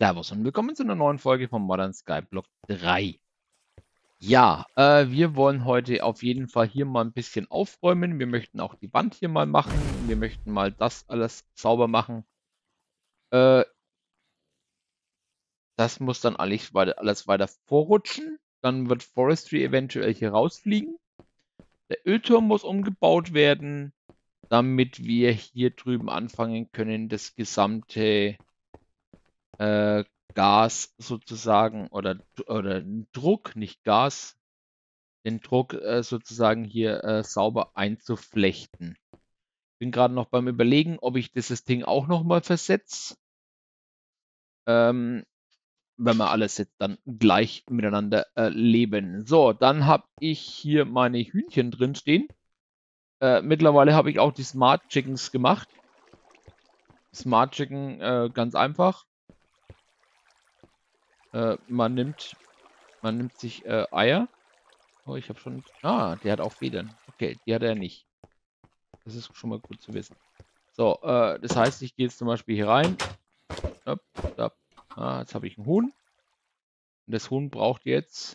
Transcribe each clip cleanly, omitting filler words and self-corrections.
Servus und willkommen zu einer neuen Folge von Modern Skyblock 3. Ja, wir wollen heute auf jeden Fall hier mal ein bisschen aufräumen. Wir möchten auch die Wand hier mal machen. Wir möchten mal das alles sauber machen. Äh, Das muss dann alles weiter vorrutschen. Dann wird Forestry eventuell hier rausfliegen. Der Ölturm muss umgebaut werden, damit wir hier drüben anfangen können, das gesamte äh, Gas sozusagen oder Druck, nicht Gas, den Druck sozusagen hier sauber einzuflechten. Bin gerade noch beim Überlegen, ob ich dieses Ding auch nochmal versetze. Wenn wir alles jetzt dann gleich miteinander leben. So, dann habe ich hier meine Hühnchen drin stehen. Mittlerweile habe ich auch die Smart Chickens gemacht. Smart Chicken, ganz einfach. Man nimmt sich Eier. Oh, ich habe schon. Ah, der hat auch Federn. Okay, die hat er nicht. Das ist schon mal gut zu wissen. So, das heißt, ich gehe jetzt zum Beispiel hier rein. Hopp, hopp. Ah, jetzt habe ich ein Huhn. Und das Huhn braucht jetzt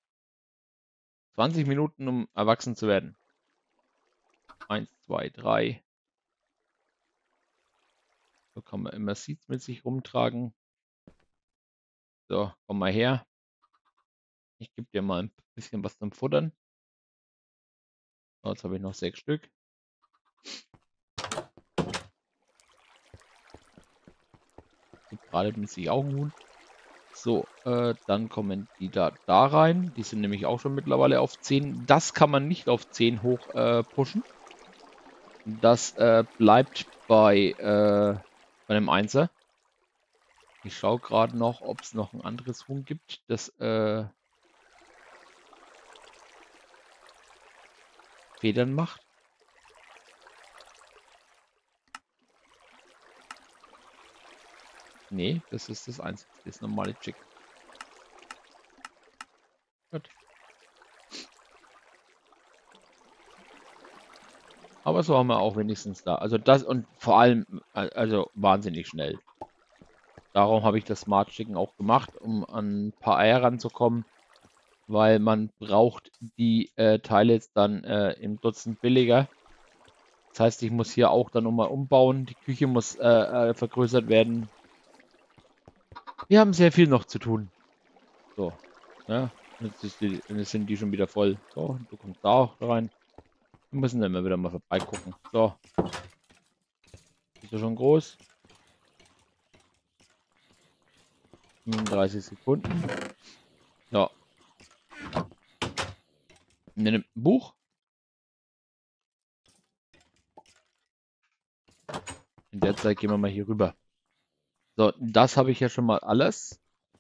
20 Minuten, um erwachsen zu werden. 1, 2, 3. So kann man immer Seeds mit sich rumtragen. So, komm mal her. Ich gebe dir mal ein bisschen was zum Futtern. So, jetzt habe ich noch 6 Stück. Gerade mit sich auch ein Huhn. So, dann kommen die da rein. Die sind nämlich auch schon mittlerweile auf 10. Das kann man nicht auf 10 hoch pushen. Das bleibt bei einem Einser. Ich schaue gerade noch, ob es noch ein anderes Huhn gibt, das Federn macht. Nee, das ist das einzige, das normale Chick. Gut. Aber so haben wir auch wenigstens da. Also das und vor allem, also wahnsinnig schnell. Darum habe ich das Smart Chicken auch gemacht, um an ein paar Eier ranzukommen, weil man braucht die Teile jetzt dann im Dutzend billiger. Das heißt, ich muss hier auch dann nochmal umbauen. Die Küche muss vergrößert werden. Wir haben sehr viel noch zu tun. So, ja, jetzt sind die schon wieder voll. So, du kommst da auch rein. Wir müssen dann mal wieder mal vorbeigucken. So, bist du schon groß? 35 Sekunden. So, nimm ein Buch. In der Zeit gehen wir mal hier rüber. So, das habe ich ja schon mal alles.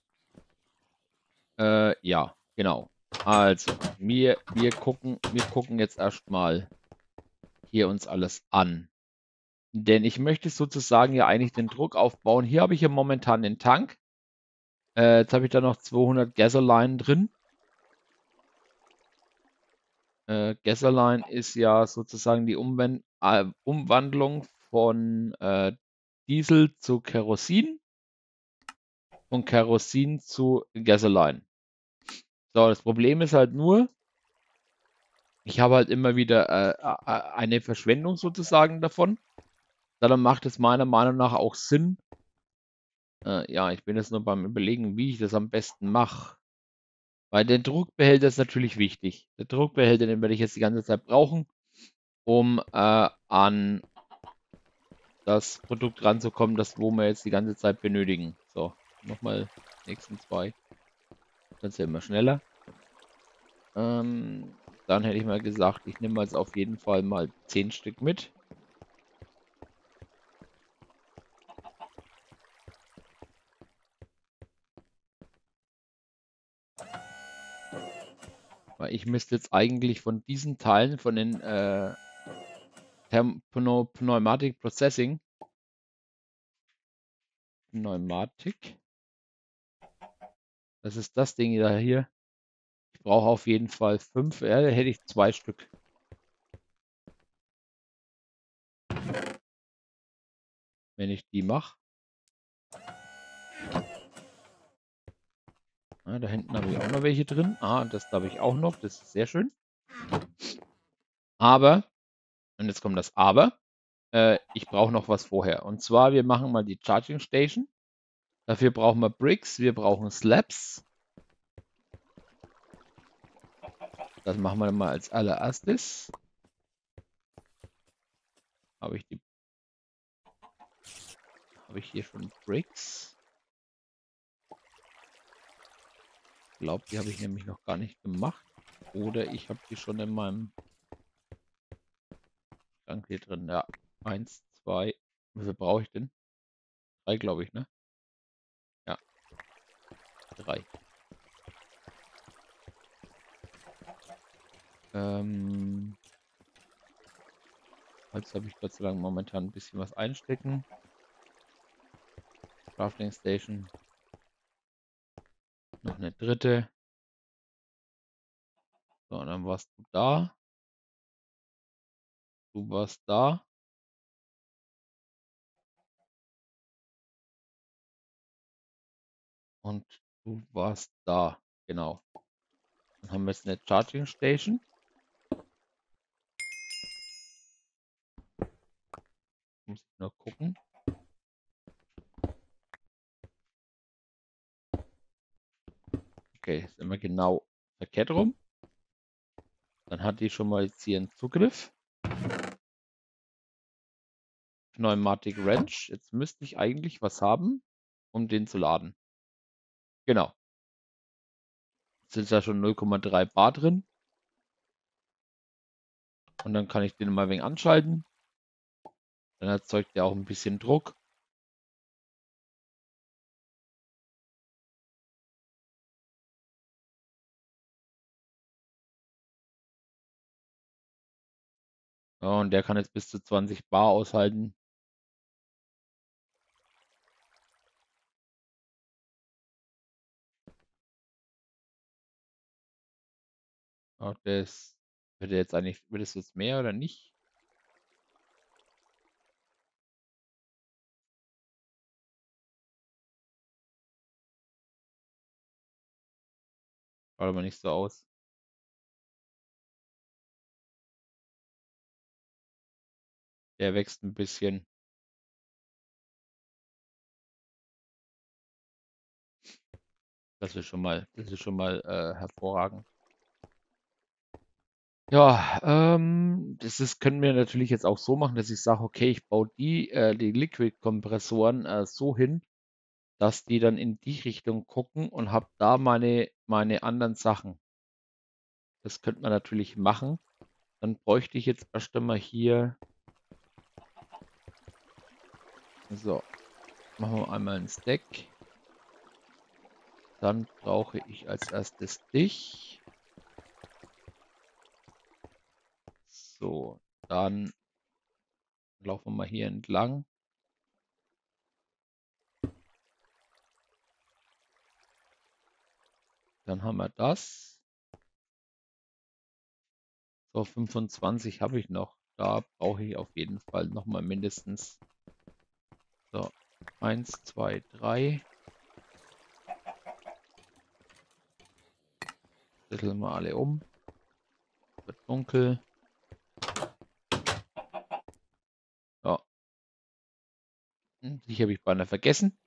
Ja, genau. Also, wir gucken jetzt erstmal hier uns alles an. Denn ich möchte sozusagen ja eigentlich den Druck aufbauen. Hier habe ich ja momentan den Tank. Jetzt habe ich da noch 200 Gasoline drin. Gasoline ist ja sozusagen die Umwandlung von Diesel zu Kerosin und Kerosin zu Gasoline. So, das Problem ist halt nur, ich habe halt immer wieder eine Verschwendung sozusagen davon. Darum macht es meiner Meinung nach auch Sinn. Ja, ich bin jetzt nur beim Überlegen, wie ich das am besten mache. Weil der Druckbehälter ist natürlich wichtig. Der Druckbehälter, den werde ich jetzt die ganze Zeit brauchen, um an das Produkt ranzukommen, das wo wir jetzt die ganze Zeit benötigen. So, nochmal nächsten 2. Dann ja immer schneller. Dann hätte ich mal gesagt, ich nehme jetzt auf jeden Fall mal 10 Stück mit. Weil ich müsste jetzt eigentlich von diesen Teilen, von den Pneumatic Processing, Pneumatik, das ist das Ding da hier. Ich brauche auf jeden Fall 5, ja, da hätte ich 2 Stück. Wenn ich die mache. Ja, da hinten habe ich auch noch welche drin. Das habe ich auch noch. Das ist sehr schön. Aber, und jetzt kommt das Aber, ich brauche noch was vorher. Und zwar, wir machen mal die Charging Station. Dafür brauchen wir Bricks, wir brauchen Slabs. Das machen wir mal als allererstes. Habe ich hier schon Bricks? Ich glaube, die habe ich nämlich noch gar nicht gemacht. Oder ich habe die schon in meinem Schrank hier drin. Ja, 1, 2. Wie viel brauche ich denn? 3, glaube ich, ne? Ja, 3. Jetzt habe ich Gott sei Dank momentan ein bisschen was einstecken. Crafting Station. Noch eine dritte. So, und dann warst du da. Du warst da. Und du warst da. Genau. Dann haben wir jetzt eine Charging Station. Muss ich nur gucken. Okay, ist immer genau verkehrt rum. Dann hat die schon mal jetzt hier einen Zugriff. Pneumatic Wrench. Jetzt müsste ich eigentlich was haben, um den zu laden. Genau. Jetzt sind da schon 0,3 Bar drin. Und dann kann ich den mal ein wenig anschalten. Dann erzeugt der auch ein bisschen Druck. Ja, und der kann jetzt bis zu 20 Bar aushalten. Ja, wird es jetzt mehr oder nicht? Schaut aber nicht so aus. Der wächst ein bisschen. Das ist schon mal hervorragend. Ja, können wir natürlich jetzt auch so machen, dass ich sage, okay, ich baue die Liquid-Kompressoren so hin, dass die dann in die Richtung gucken und habe da meine anderen Sachen. Das könnte man natürlich machen. Dann bräuchte ich jetzt erst einmal hier. So, machen wir einmal einen Stack. Dann brauche ich als erstes dich. So, dann laufen wir mal hier entlang. Dann haben wir das. So, 25 habe ich noch. Da brauche ich auf jeden Fall nochmal mindestens. So, 1, 2, 3. Zetteln wir alle um. Wird dunkel. Ja. Die habe ich beinahe vergessen.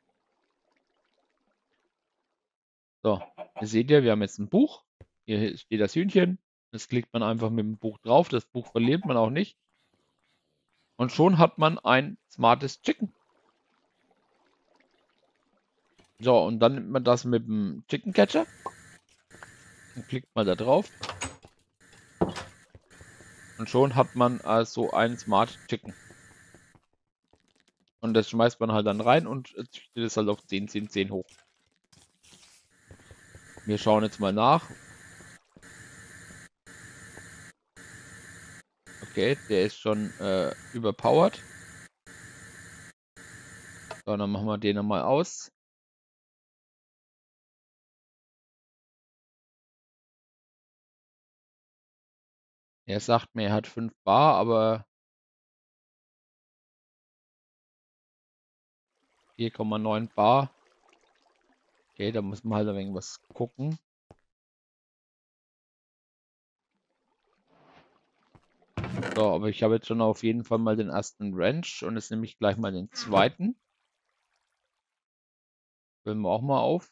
So, ihr seht ja, wir haben jetzt ein Buch. Hier steht das Hühnchen. Das klickt man einfach mit dem Buch drauf. Das Buch verliert man auch nicht. Und schon hat man ein smartes Chicken. So, und dann nimmt man das mit dem Chicken Catcher. Und klickt mal da drauf. Und schon hat man also ein Smart Chicken. Und das schmeißt man halt dann rein und züchtet es halt auf 10, 10, 10 hoch. Wir schauen jetzt mal nach. Okay, der ist schon überpowered. So, dann machen wir den nochmal aus. Er sagt mir, er hat 5 Bar, aber 4,9 Bar. Okay, da muss man halt ein wenig was gucken. So, aber ich habe jetzt schon auf jeden Fall mal den ersten Ranch und jetzt nehme ich gleich mal den zweiten. Füllen wir auch mal auf.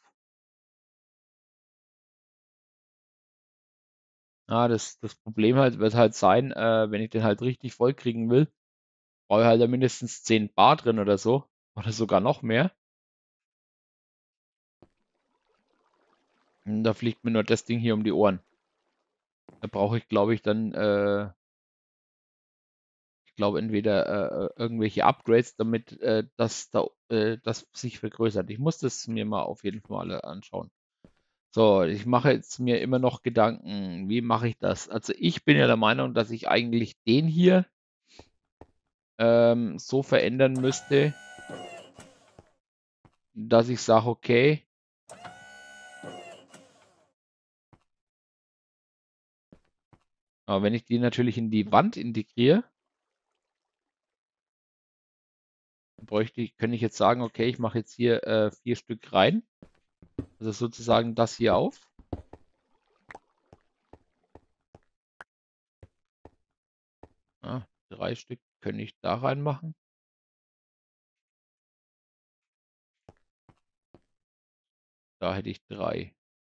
Das Problem halt wird halt sein, wenn ich den halt richtig voll kriegen will, brauche ich halt ja mindestens 10 Bar drin oder so. Oder sogar noch mehr. Und da fliegt mir nur das Ding hier um die Ohren. Da brauche ich, glaube ich, dann, ich glaube, entweder irgendwelche Upgrades, damit das sich vergrößert. Ich muss das mir mal auf jeden Fall anschauen. So, ich mache jetzt mir immer noch Gedanken, wie mache ich das? Also ich bin ja der Meinung, dass ich eigentlich den hier so verändern müsste, dass ich sage, okay, aber wenn ich die natürlich in die Wand integriere, könnte ich jetzt sagen, okay, ich mache jetzt hier 4 Stück rein. Also sozusagen das hier auf. Ja, 3 Stück könnte ich da reinmachen. Da hätte ich 3.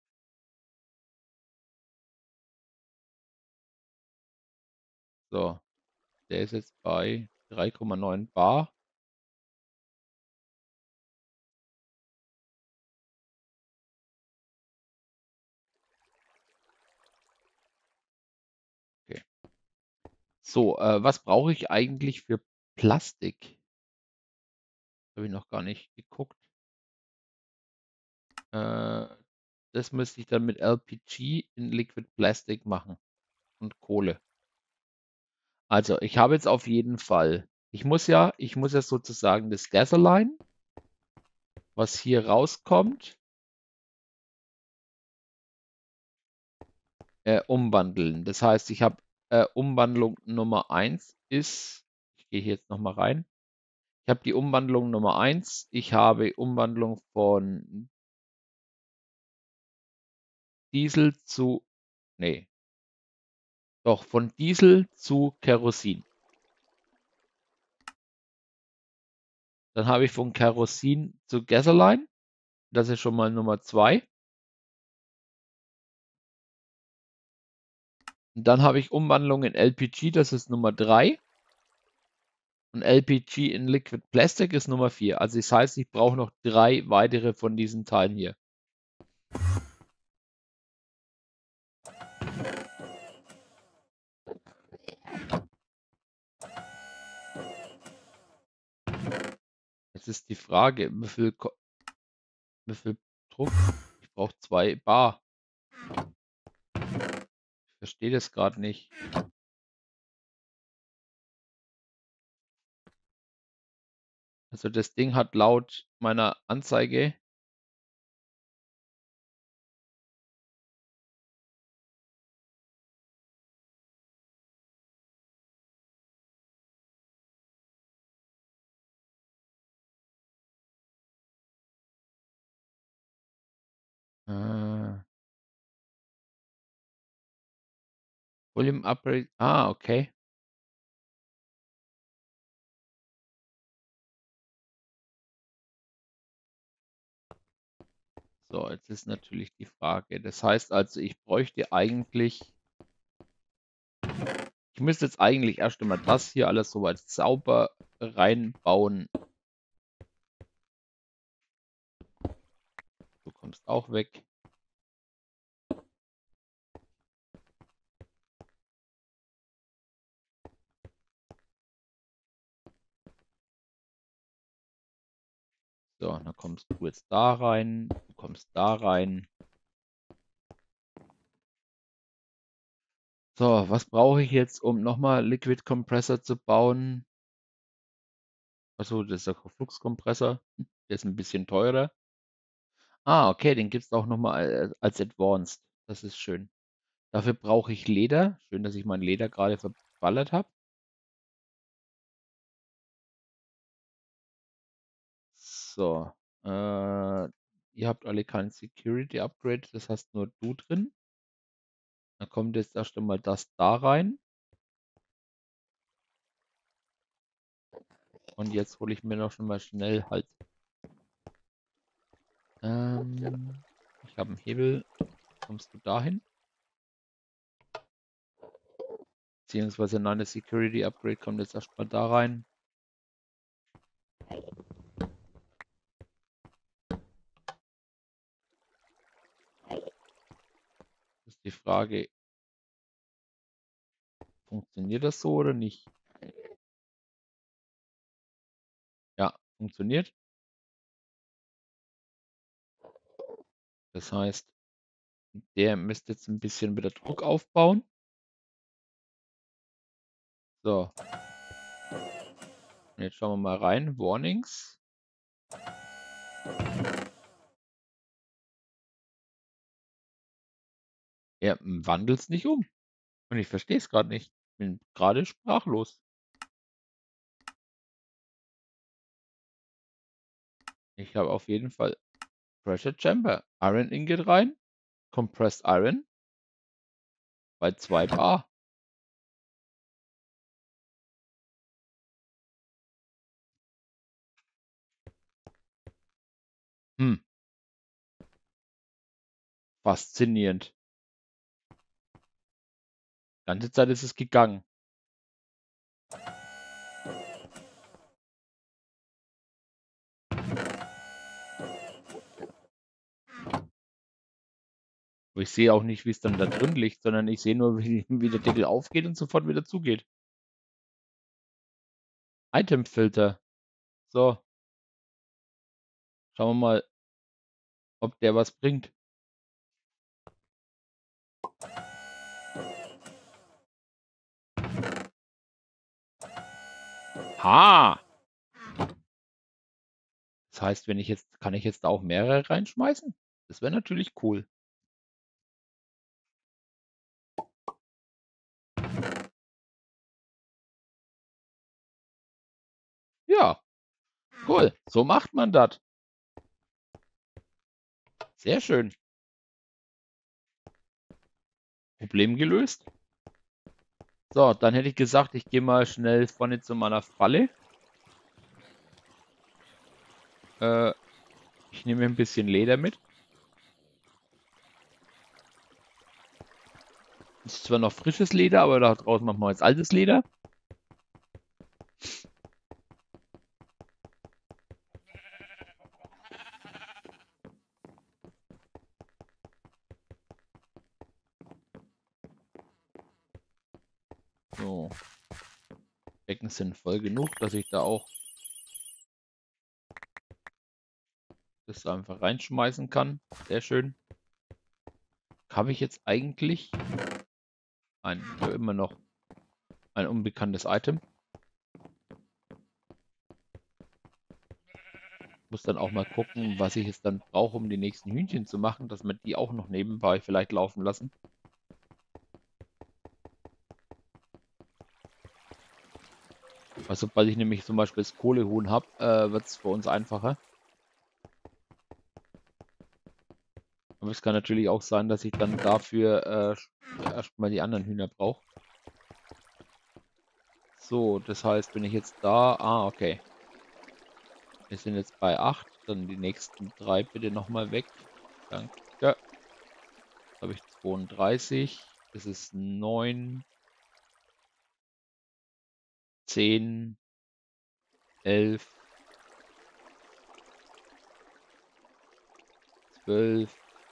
So, der ist jetzt bei 3,9 Bar. Okay. So, was brauche ich eigentlich für Plastik? Habe ich noch gar nicht geguckt. Äh, das müsste ich dann mit LPG in Liquid Plastic machen und Kohle. Also, ich habe jetzt auf jeden Fall, ich muss ja sozusagen das Gasoline, was hier rauskommt, umwandeln. Das heißt, ich habe Umwandlung Nummer 1 ist, ich gehe hier jetzt nochmal rein. Ich habe die Umwandlung Nummer 1. Ich habe Umwandlung von Diesel zu, nee, doch, von Diesel zu Kerosin. Dann habe ich von Kerosin zu Gasoline. Das ist schon mal Nummer 2. Und dann habe ich Umwandlung in LPG, das ist Nummer 3. Und LPG in Liquid Plastic ist Nummer 4. Also das heißt, ich brauche noch 3 weitere von diesen Teilen hier. Jetzt ist die Frage, wie viel Druck? Ich brauche 2 Bar. Ich verstehe das gerade nicht. Also das Ding hat laut meiner Anzeige äh, Volume Upgrade. Ah, okay. So, jetzt ist natürlich die Frage. Das heißt also, ich müsste jetzt eigentlich erst einmal das hier alles soweit sauber reinbauen. Du kommst auch weg. So, dann kommst du jetzt da rein. Du kommst da rein. So, was brauche ich jetzt, um nochmal Liquid Compressor zu bauen? Achso, das ist der Fluxkompressor. Der ist ein bisschen teurer. Ah, okay, den gibt es auch nochmal als Advanced. Das ist schön. Dafür brauche ich Leder. Schön, dass ich mein Leder gerade verballert habe. So. ihr habt alle kein Security Upgrade, das hast nur du drin. Dann kommt jetzt erst einmal das da rein. Und jetzt hole ich mir noch schon mal schnell halt. Ich habe einen Hebel. Kommst du dahin? Beziehungsweise nein, das Security Upgrade kommt jetzt erstmal da rein. Das ist die Frage, funktioniert das so oder nicht? Ja, funktioniert. Das heißt, der müsste jetzt ein bisschen wieder Druck aufbauen. So. Und jetzt schauen wir mal rein. Warnings. Er wandelt es nicht um. Und ich verstehe es gerade nicht. Bin gerade sprachlos. Ich habe auf jeden Fall Pressure Chamber. Iron Ingot rein. Compressed Iron. Bei 2 Bar. Faszinierend. Die ganze Zeit ist es gegangen. Aber ich sehe auch nicht, wie es dann da drin liegt, sondern ich sehe nur, wie der Deckel aufgeht und sofort wieder zugeht. Itemfilter. So. Schauen wir mal, ob der was bringt. Ha! Das heißt, kann ich jetzt da auch mehrere reinschmeißen? Das wäre natürlich cool. Ja, cool. So macht man das. Sehr schön. Problem gelöst. So, dann hätte ich gesagt, ich gehe mal schnell vorne zu meiner Falle. Ich nehme ein bisschen Leder mit. Ist zwar noch frisches Leder, aber da draußen machen wir jetzt altes Leder. So. Becken sind voll genug, dass ich da auch das einfach reinschmeißen kann. Sehr schön. Habe ich jetzt eigentlich immer noch ein unbekanntes Item. Muss dann auch mal gucken, was ich jetzt dann brauche, um die nächsten Hühnchen zu machen, dass wir die auch noch nebenbei vielleicht laufen lassen. Also, sobald ich nämlich zum Beispiel das Kohlehuhn habe, wird es für uns einfacher. Aber es kann natürlich auch sein, dass ich dann dafür erstmal die anderen Hühner brauche. So, das heißt, wenn ich jetzt da... Ah, okay. Wir sind jetzt bei 8. Dann die nächsten 3 bitte nochmal weg. Danke. Jetzt habe ich 32. Das ist 9, 10, 11, 12,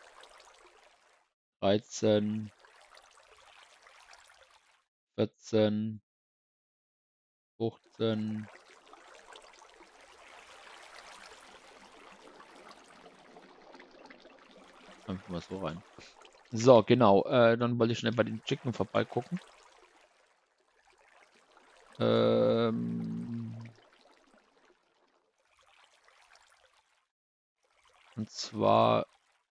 13, 14, 15. Einfach mal so rein. So, genau. Dann wollte ich schnell bei den Chicken vorbeigucken. Und zwar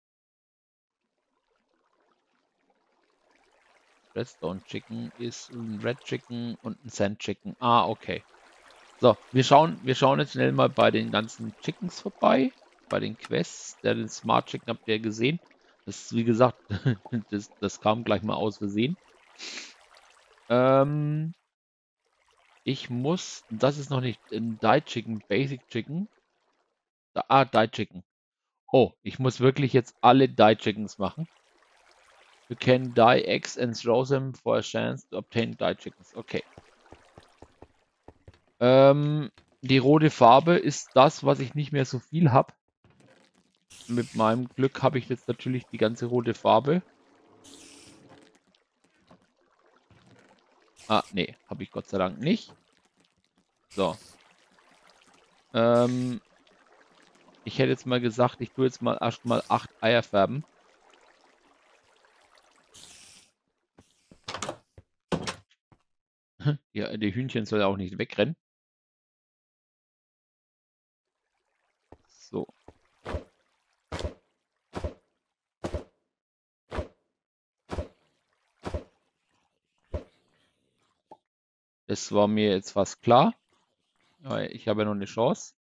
Redstone Chicken ist ein Red Chicken und ein Sand Chicken. Ah, okay. So, wir schauen jetzt schnell mal bei den ganzen Chickens vorbei. bei den Quests. Den Smart Chicken habt ihr gesehen. Das ist, wie gesagt, das kam gleich mal aus Versehen. Ich muss, das ist noch nicht ein Die Chicken, Basic Chicken. Die Chicken. Oh, ich muss wirklich jetzt alle Die Chickens machen. You can die eggs and throw them for a chance to obtain Die Chickens. Okay. Die rote Farbe ist das, was ich nicht mehr so viel habe. Mit meinem Glück habe ich jetzt natürlich die ganze rote Farbe. Ah, nee, habe ich Gott sei Dank nicht. So. Ich hätte jetzt mal gesagt, ich tue jetzt mal erstmal 8 Eier färben. Ja, die Hühnchen soll ja auch nicht wegrennen. So. Das war mir jetzt fast klar. Aber ich habe ja noch eine Chance.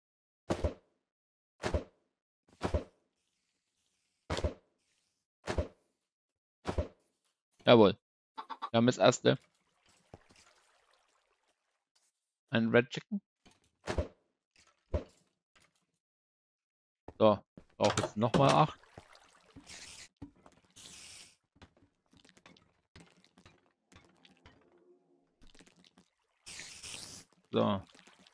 Jawohl. Wir haben das erste. Ein Red Chicken. So. Brauche jetzt nochmal 8. So.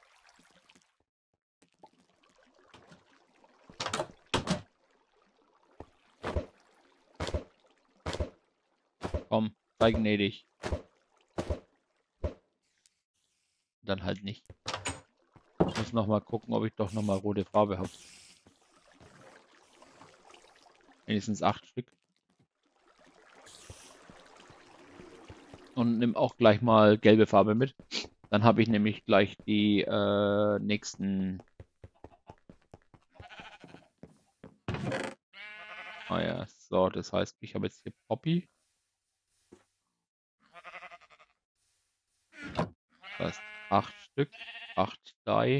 Komm, sei gnädig. Dann halt nicht. Ich muss nochmal gucken, ob ich doch nochmal rote Farbe habe. Wenigstens 8 Stück. Und nimm auch gleich mal gelbe Farbe mit. Dann habe ich nämlich gleich die nächsten. Ah ja, so, das heißt, ich habe jetzt hier Poppy. Das heißt 8 Stück, 8 Die.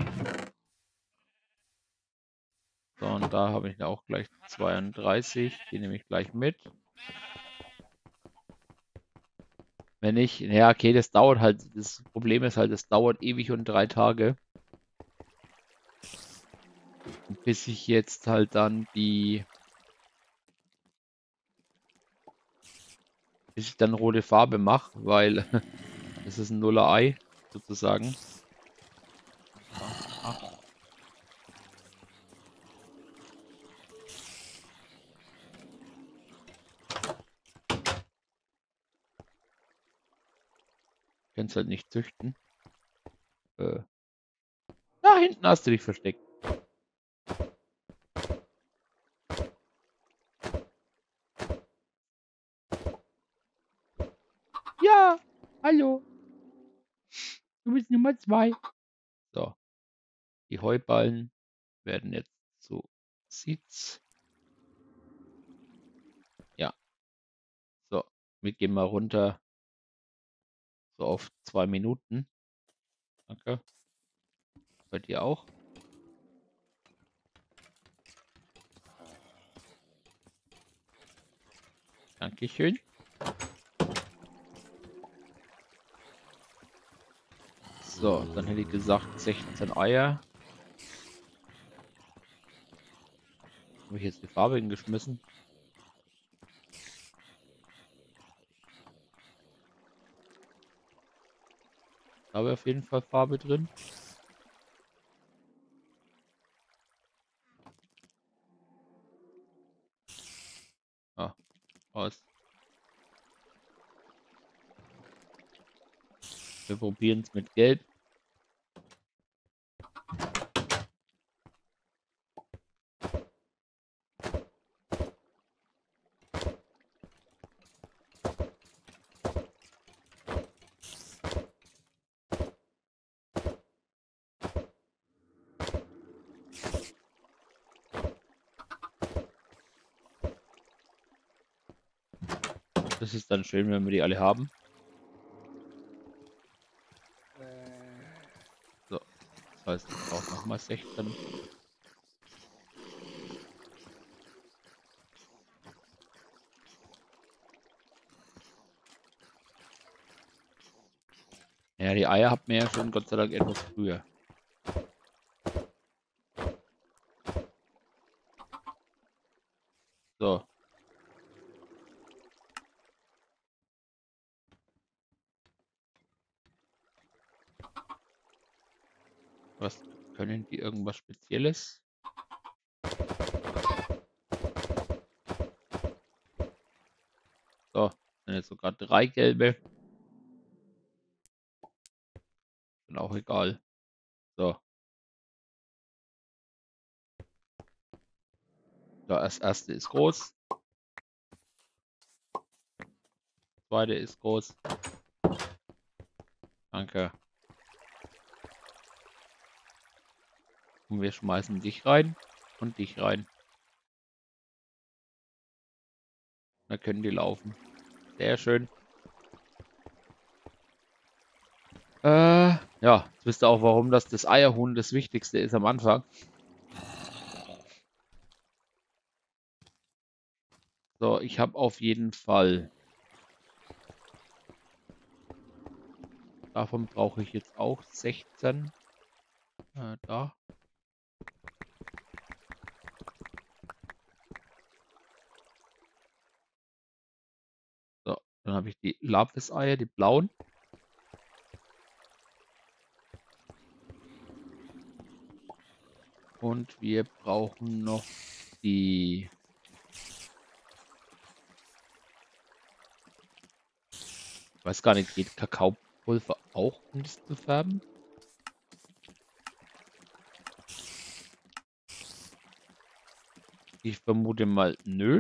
So, und da habe ich auch gleich 32. Die nehme ich gleich mit. Wenn ich, ja, okay, das dauert halt. Das Problem ist halt, es dauert ewig und 3 Tage. Bis ich jetzt halt dann bis ich dann rote Farbe mache, weil das ist ein Nuller Ei, sozusagen. So, 8. Kannst halt nicht züchten. Da hinten hast du dich versteckt. Ja, hallo. Du bist Nummer 2. So, die Heuballen werden jetzt so Seeds. Ja, so, wir gehen mal runter so auf 2 Minuten. Danke. Bei dir auch. Dankeschön. So, dann hätte ich gesagt 16 Eier. Habe ich jetzt die Farbe hingeschmissen? Da habe ich auf jeden Fall Farbe drin. Ah, aus. Wir probieren es mit Gelb. Das ist dann schön, wenn wir die alle haben. So, das heißt, ich brauche nochmal 16. Ja, die Eier hat man ja schon Gott sei Dank etwas früher. So. Was können die irgendwas Spezielles? So, sind jetzt sogar 3 gelbe. Sind auch egal. So. Ja, das erste ist groß. Zweite ist groß. Danke. Und wir schmeißen dich rein und dich rein. Da können die laufen. Sehr schön. Ja, jetzt wisst ihr auch, warum das Eierhuhn das Wichtigste ist am Anfang. So, ich habe auf jeden Fall. Davon brauche ich jetzt auch 16. Da. So, dann habe ich die Lapis-Eier, die blauen. Und wir brauchen noch die. Ich weiß gar nicht, geht Kakaopulver auch, um das zu färben? Ich vermute mal, nö.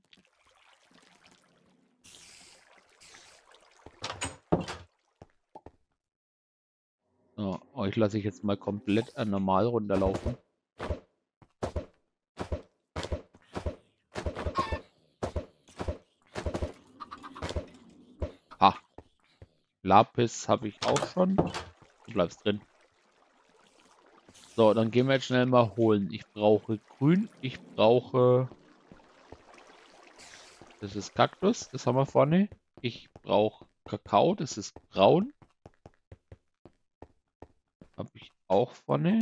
So, euch lasse ich jetzt mal komplett normal runterlaufen. Ha. Lapis habe ich auch schon. Du bleibst drin. So, dann gehen wir jetzt schnell mal holen. Ich brauche grün. Ich brauche. Das ist Kaktus. Das haben wir vorne. Ich brauche Kakao. Das ist braun. Habe ich auch vorne.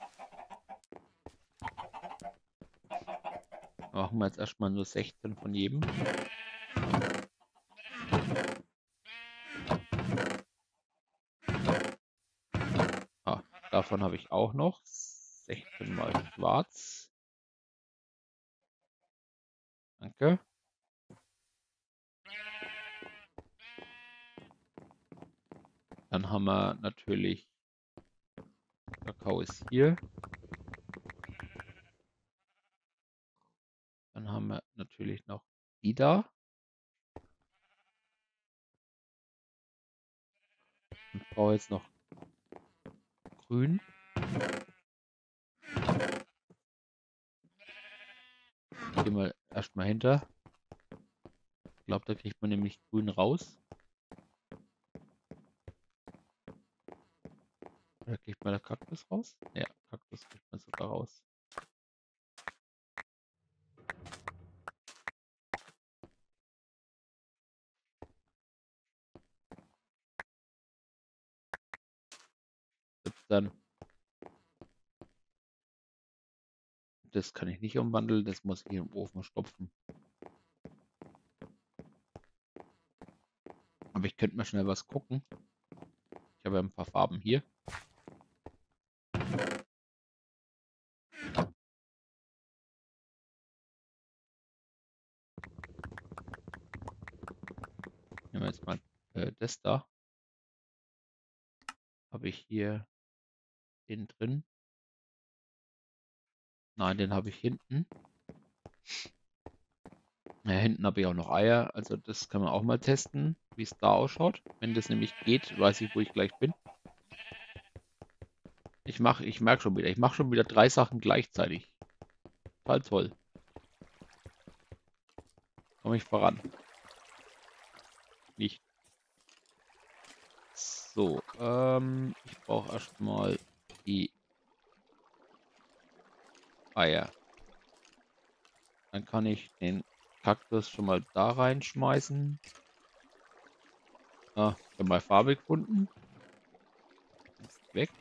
Machen wir jetzt erstmal nur 16 von jedem. Ah, davon habe ich auch noch. 16 mal schwarz. Danke. Dann haben wir natürlich Kakao ist hier. Dann haben wir natürlich noch die da. Ich brauche jetzt noch grün. Gehen wir erstmal hinter. Ich glaube, da kriegt man nämlich grün raus. Oder kriegt man da Kaktus raus? Ja, Kaktus kriegt man sogar raus. Dann. Das kann ich nicht umwandeln, das muss ich im Ofen stopfen. Aber ich könnte mal schnell was gucken. Ich habe ja ein paar Farben hier. Nehmen wir jetzt mal das da. Habe ich hier den drin? Nein, den habe ich hinten. Ja, hinten habe ich auch noch Eier. Also das kann man auch mal testen, wie es da ausschaut. Wenn das nämlich geht, weiß ich, wo ich gleich bin. Ich merke schon wieder, ich mache schon wieder 3 Sachen gleichzeitig. Total toll. Komme ich voran. Nicht. So, ich brauche erstmal die Eier. Dann kann ich den Kaktus schon mal da reinschmeißen. Ah, ich habe mal Farbe gefunden. weg.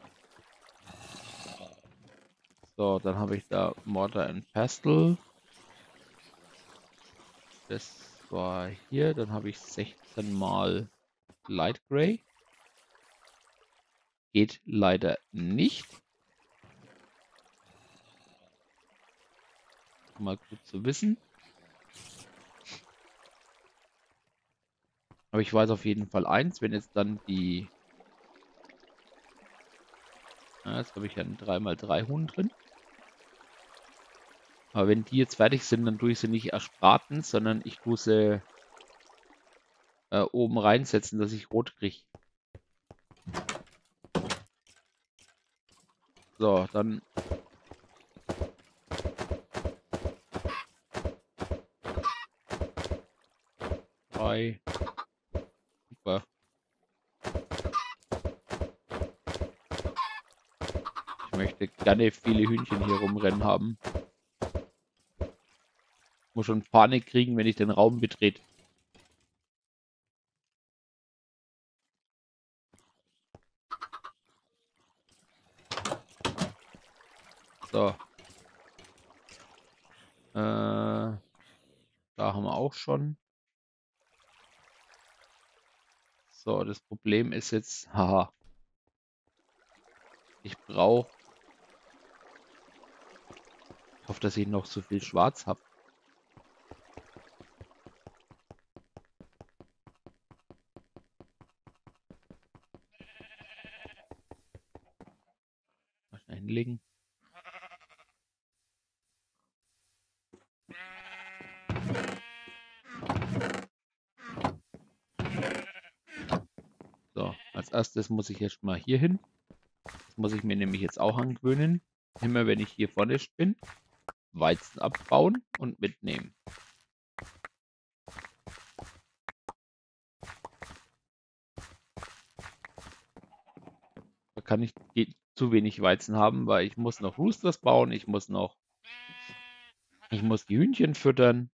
So, dann habe ich da Mortar and Pestle. Das war hier. Dann habe ich 16 mal Light Gray. Geht leider nicht. Mal gut zu wissen. Aber ich weiß auf jeden Fall eins, wenn jetzt dann die... jetzt habe ich ja ein 3x3 Huhn drin. Aber wenn die jetzt fertig sind, dann tue ich sie nicht erst braten, sondern ich tue sie oben reinsetzen, dass ich rot kriege. So, dann... Drei. Super. Ich möchte gerne viele Hühnchen hier rumrennen haben. Ich muss schon Panik kriegen, wenn ich den Raum betrete. So. Da haben wir auch schon. So, das Problem ist jetzt, haha. Ich brauche... Ich hoffe, dass ich noch so viel Schwarz habe. Mal schnell hinlegen. So, als erstes muss ich jetzt mal hier hin. Das muss ich mir nämlich jetzt auch angewöhnen. Immer wenn ich hier vorne bin, Weizen abbauen und mitnehmen. Da kann ich zu wenig Weizen haben, weil ich muss noch Roosters bauen, ich muss die Hühnchen füttern.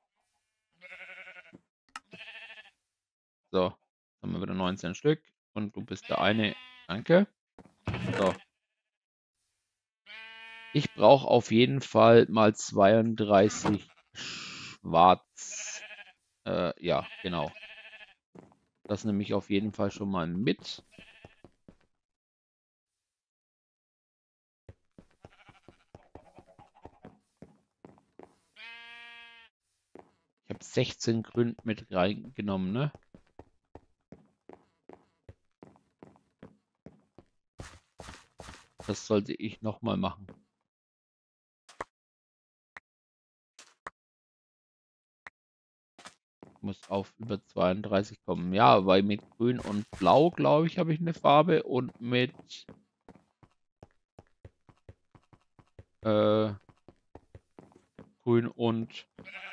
So, haben wir wieder 19 Stück und du bist der eine. Danke. So. Ich brauche auf jeden Fall mal 32 Schwarz. Ja, genau. Das nehme ich auf jeden Fall schon mal mit. Ich habe 16 Grün mit reingenommen, ne? Das sollte ich nochmal machen. Ich muss auf über 32 kommen. Ja, weil mit Grün und Blau, glaube ich, habe ich eine Farbe. Und mit Grün und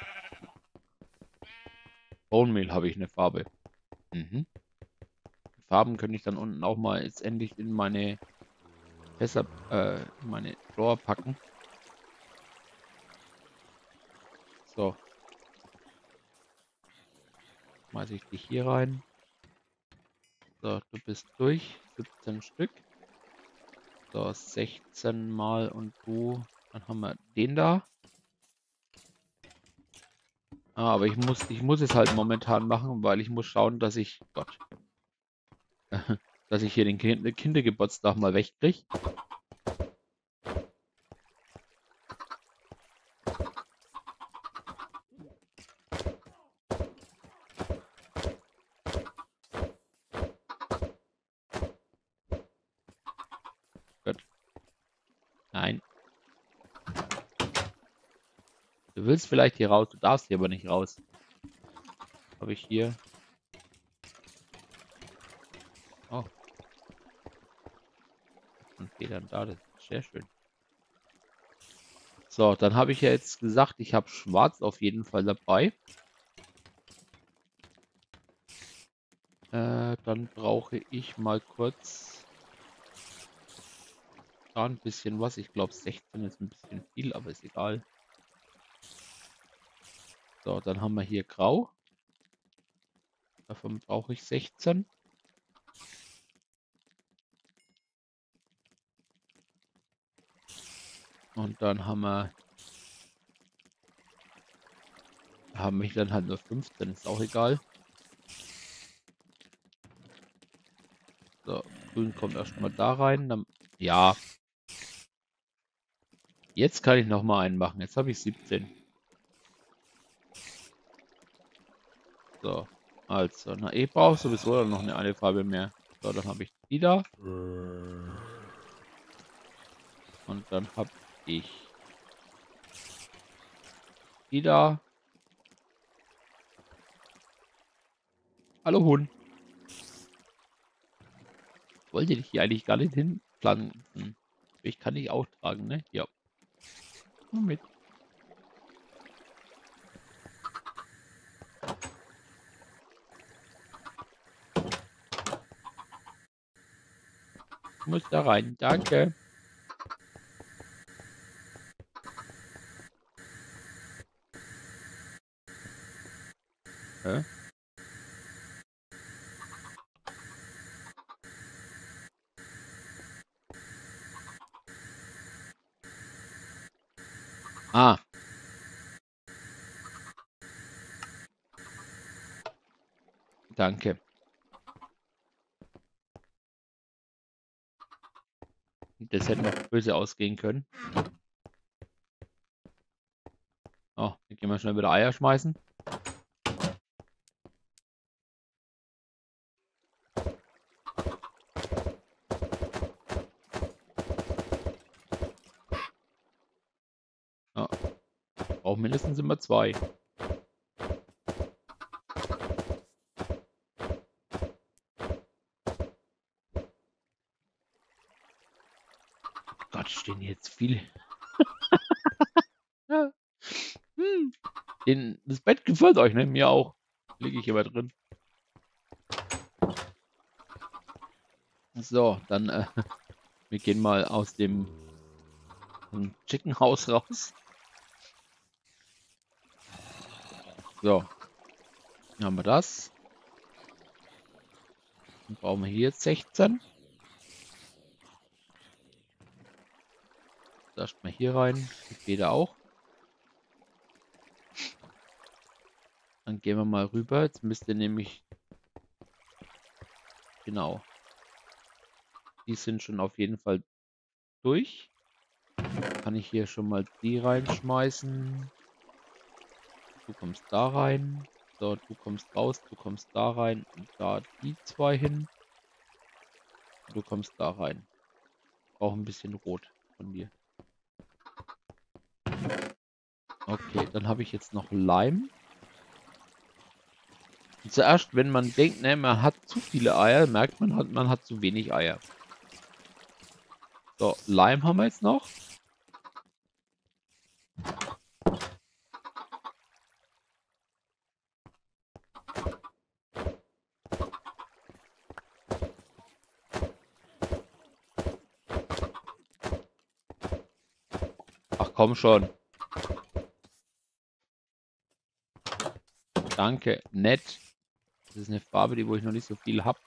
Bone Meal habe ich eine Farbe. Mhm. Die Farben könnte ich dann unten auch mal jetzt endlich in meine Fässer, in meine Drawer packen. So. Schmeiße ich dich hier rein. So, du bist durch. 17 Stück. So, 16 mal und du. Dann haben wir den da. Aber ich muss es halt momentan machen, weil ich muss schauen, dass ich, Gott, dass ich hier den Kindergeburtstag mal wegkriege. Gott. Nein. Du willst vielleicht hier raus, du darfst hier aber nicht raus. Habe ich hier. Oh. Und Federn da, das ist sehr schön. So, dann habe ich ja jetzt gesagt, ich habe Schwarz auf jeden Fall dabei. Dann brauche ich mal kurz da ein bisschen was. Ich glaube 16 ist ein bisschen viel, aber ist egal. So, dann haben wir hier Grau. Davon brauche ich 16. Und dann haben wir dann halt nur 15, ist auch egal. So, grün kommt erstmal da rein. Dann, ja. Jetzt kann ich nochmal einen machen. Jetzt habe ich 17. So, also, na, ich brauche sowieso noch eine Farbe mehr. So, dann habe ich die da. Und dann habe ich die da. Hallo Hund. Wollte dich hier eigentlich gar nicht hinpflanzen. Ich kann dich auch tragen, ne? Ja. Komm mit. Du musst da rein. Danke. Hä? Ah, danke. Das hätte noch böse ausgehen können. Oh, dann gehen wir schnell wieder Eier schmeißen. Ja, brauchen mindestens immer 2. Gott, stehen hier jetzt viele. Ja. Das Bett gefällt euch, ne? Mir auch. Liege ich immer drin. So, dann, wir gehen mal aus dem Chicken House raus. So, dann haben wir das. Dann brauchen wir hier jetzt 16. Erstmal hier rein. Die Feder auch. Dann gehen wir mal rüber. Jetzt müsste nämlich. Genau. Die sind schon auf jeden Fall durch. Kann ich hier schon mal die reinschmeißen. Du kommst da rein. So, du kommst raus, du kommst da rein und da die 2 hin. Du kommst da rein. Brauche ein bisschen Rot von dir. Okay, dann habe ich jetzt noch Leim. Und zuerst, wenn man denkt, ne, man hat zu viele Eier, merkt man hat zu wenig Eier. So, Leim haben wir jetzt noch. Ach komm schon. Danke, nett. Das ist eine Farbe, wo ich noch nicht so viel habe.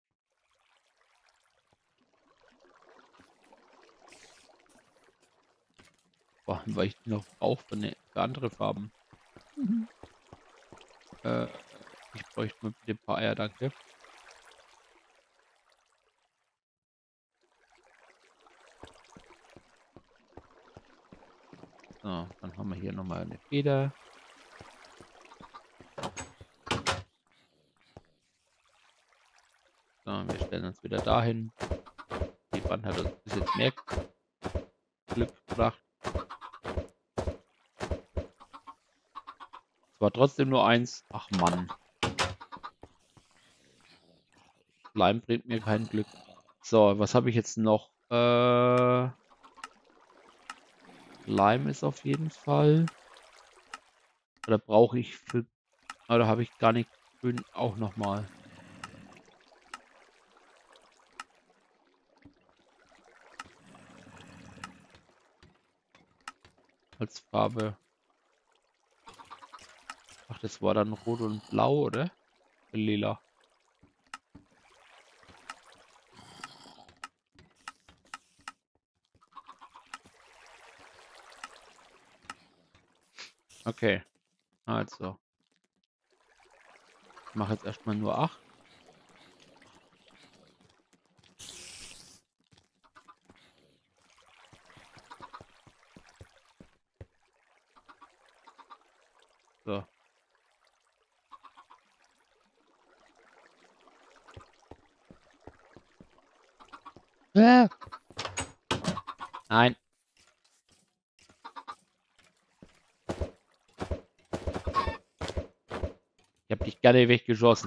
Weil ich die noch brauche für andere Farben. Mhm. Ich bräuchte mal bitte ein paar Eier, danke. So, dann haben wir hier nochmal eine Feder. So, wir stellen uns wieder dahin. Die Wand hat uns bis jetzt mehr Glück gebracht. Es war trotzdem nur 1. Ach Mann. Leim bringt mir kein Glück. So, was habe ich jetzt noch? Leim ist auf jeden Fall. Oder brauche ich für... Oder habe ich gar nicht grün auch nochmal? Als Farbe. Ach, das war dann rot und blau, oder? Lila. Okay, also. Ich mache jetzt erstmal nur 8. So. Nein. Ich habe dich gerne weggeschossen.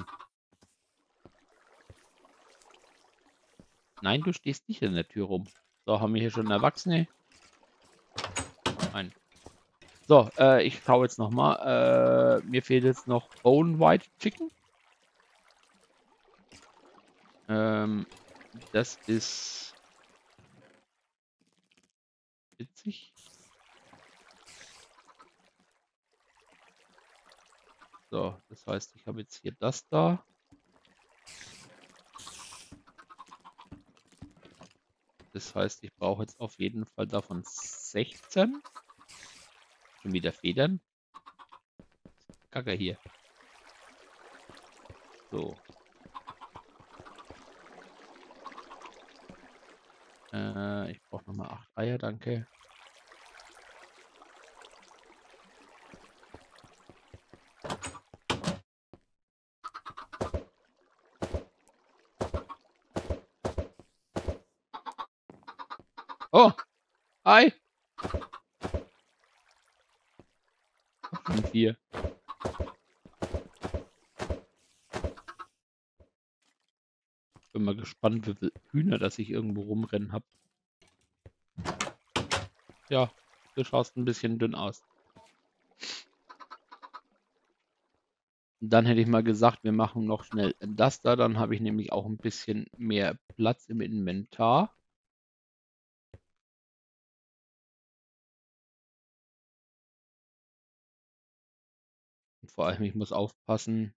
Nein, du stehst nicht in der Tür rum. So, haben wir hier schon Erwachsene? Nein. So, ich schaue jetzt nochmal. Mir fehlt jetzt noch Bone White Chicken. Das ist witzig. So, das heißt, ich habe jetzt hier das da. Das heißt, ich brauche jetzt auf jeden Fall davon 16. Schon wieder Federn. Kacke hier. So. Ich brauche nochmal 8 Eier, danke. Oh! Ei! Und 4. Bin mal gespannt, wie viele Hühner, dass ich irgendwo rumrennen habe. Ja, du schaust ein bisschen dünn aus. Dann hätte ich mal gesagt, wir machen noch schnell das da. Dann habe ich nämlich auch ein bisschen mehr Platz im Inventar. Und vor allem, ich muss aufpassen.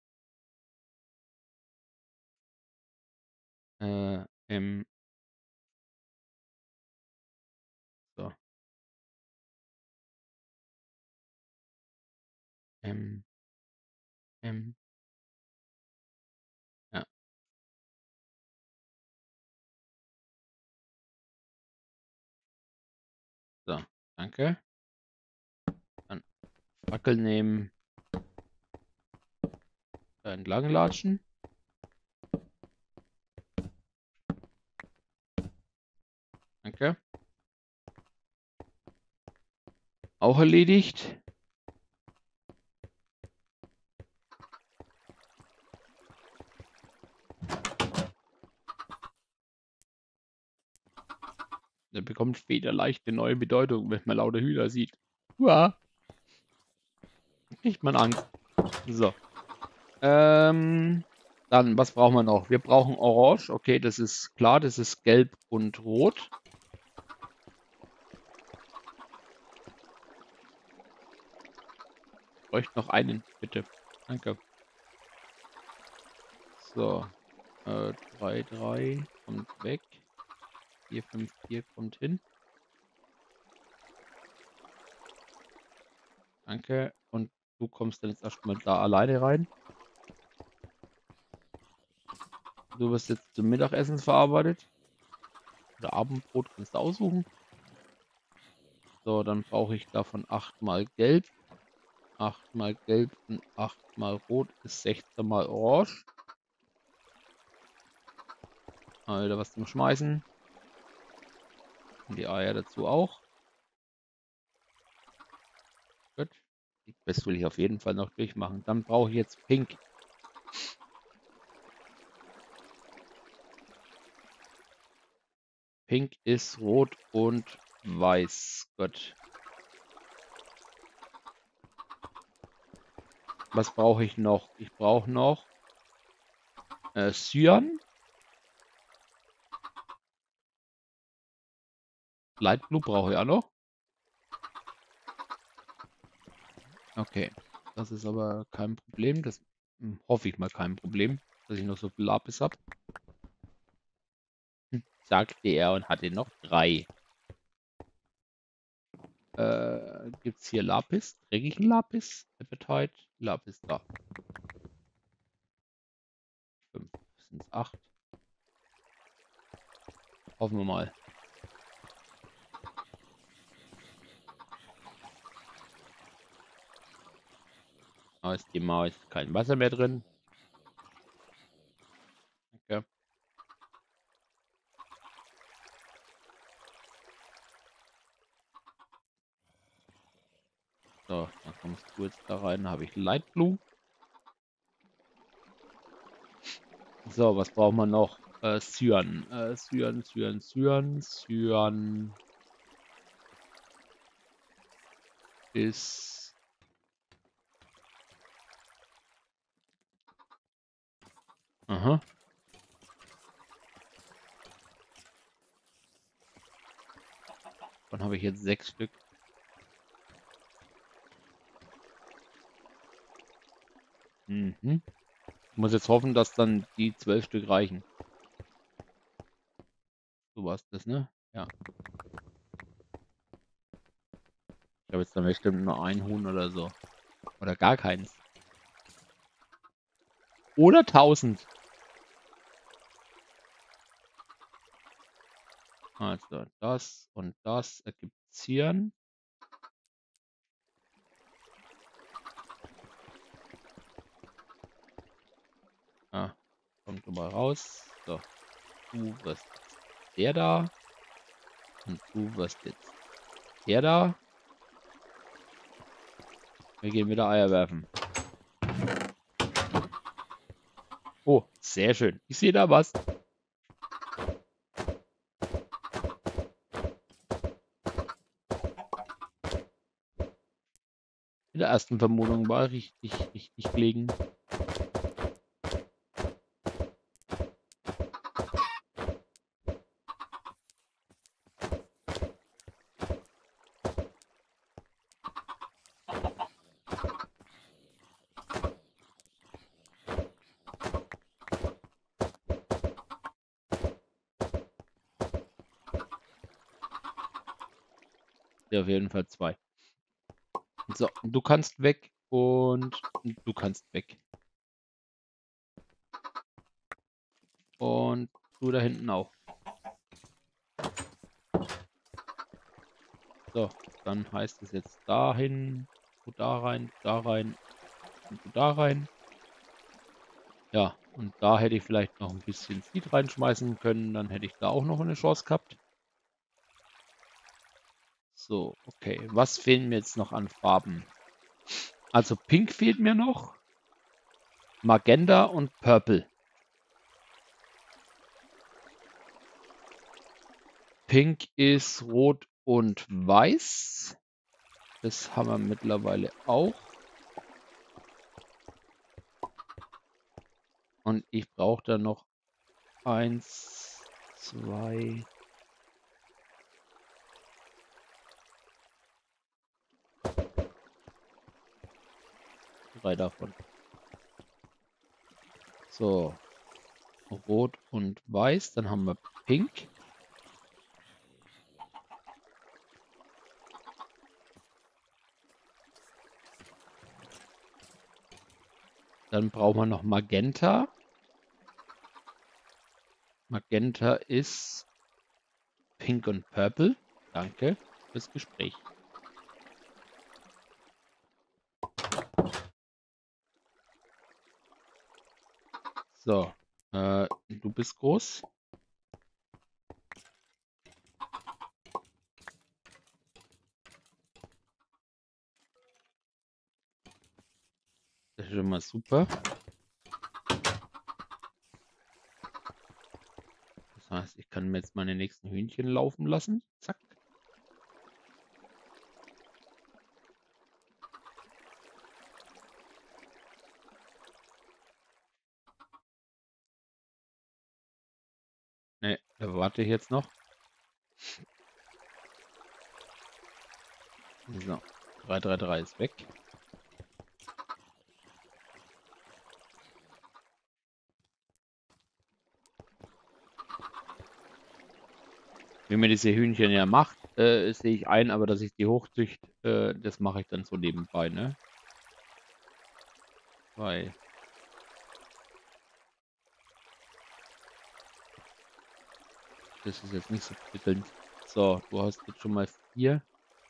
Im so, im, im, ja, so, danke. Dann Fackel nehmen, entlang latschen. Danke. Auch erledigt. Der bekommt später leicht eine neue Bedeutung, wenn man lauter Hühner sieht. Uah. Kriegt man Angst. So. Dann, was brauchen wir noch? Wir brauchen Orange. Okay, das ist klar. Das ist Gelb und Rot. Bräuchte noch einen, bitte. Danke. So. 3, 3 kommt weg. 4, 5, 4 kommt hin. Danke. Und du kommst dann jetzt erstmal da alleine rein. Du wirst jetzt zum Mittagessen verarbeitet. Oder Abendbrot kannst du aussuchen. So, dann brauche ich davon 8 mal Gelb. 8 mal Gelb und 8 mal Rot ist 16 mal Orange. Alter, was zum Schmeißen. Und die Eier dazu auch. Gut. Das will ich auf jeden Fall noch durchmachen. Dann brauche ich jetzt Pink. Pink ist rot und weiß. Gut. Was brauche ich noch? Ich brauche noch Cyan. Light Blue brauche ich auch noch. Okay. Das ist aber kein Problem. Das hoffe ich mal kein Problem, dass ich noch so viel Lapis habe. Sagte er und hatte noch 3. Gibt es hier Lapis? Kriege ich einen Lapis? Appetite? Lapis da. 5 sind es 8. Hoffen wir mal. Da ist die Maus kein Wasser mehr drin. Okay. So, dann kommst du jetzt da rein. Da habe ich Light Blue. So, was brauchen wir noch? Cyan. Cyan ist... Aha. Dann habe ich jetzt 6 Stück. Mhm. Ich muss jetzt hoffen, dass dann die 12 Stück reichen. So war es das, ne? Ja. Ich habe jetzt dann bestimmt nur ein Huhn oder so. Oder gar keins. Oder 1000. Also das und das ergibt Cyan. Ah, kommt mal raus. So, du wirst der da. Und du wirst jetzt der da. Wir gehen wieder Eier werfen. Oh, sehr schön. Ich sehe da was. In der ersten Vermutung war richtig gelegen. Ja, auf jeden Fall 2. So, du kannst weg und du kannst weg. Und du da hinten auch. So, dann heißt es jetzt dahin, du da rein und du da rein. Ja, und da hätte ich vielleicht noch ein bisschen Seed reinschmeißen können, dann hätte ich da auch noch eine Chance gehabt. So, okay, was fehlen mir jetzt noch an Farben? Also Pink fehlt mir noch, Magenta und Purple. Pink ist rot und weiß. Das haben wir mittlerweile auch. Und ich brauche da noch 1, 2, 3 davon. So, rot und weiß. Dann haben wir Pink. Dann brauchen wir noch Magenta. Magenta ist Pink und Purple. Danke fürs Gespräch. So, du bist groß. Das ist schon mal super. Das heißt, ich kann mir jetzt meine nächsten Hühnchen laufen lassen. Zack. Ne, da warte ich jetzt noch. So, 333 ist weg. Wie man diese Hühnchen ja macht, sehe ich ein, aber dass ich die hochzüchte, das mache ich dann so nebenbei, ne? Weil das ist jetzt nicht so prickelnd. So, du hast jetzt schon mal 4.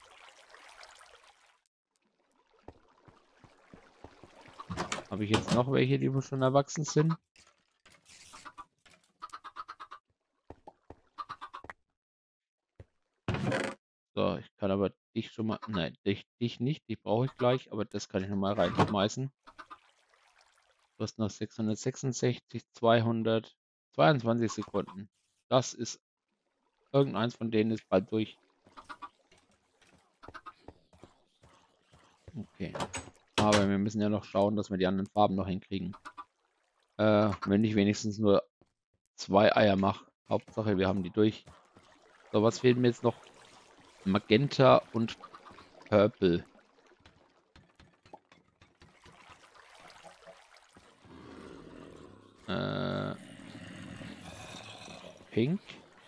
Habe ich jetzt noch welche, die schon erwachsen sind? So, ich kann aber dich schon mal. Nein, dich nicht. Die brauche ich gleich, aber das kann ich nochmal reinschmeißen. Du hast noch 666, 222 Sekunden. Das ist. Irgendeins von denen ist bald durch. Okay. Aber wir müssen ja noch schauen, dass wir die anderen Farben noch hinkriegen. Wenn ich wenigstens nur 2 Eier mache. Hauptsache, wir haben die durch. So, was fehlt mir jetzt noch? Magenta und Purple. Äh, Pink.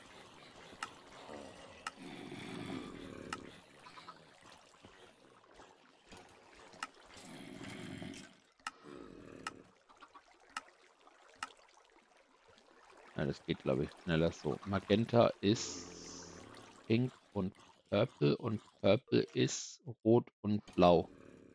Ja, das geht, glaube ich, schneller so. Magenta ist Pink und Purple ist Rot und Blau.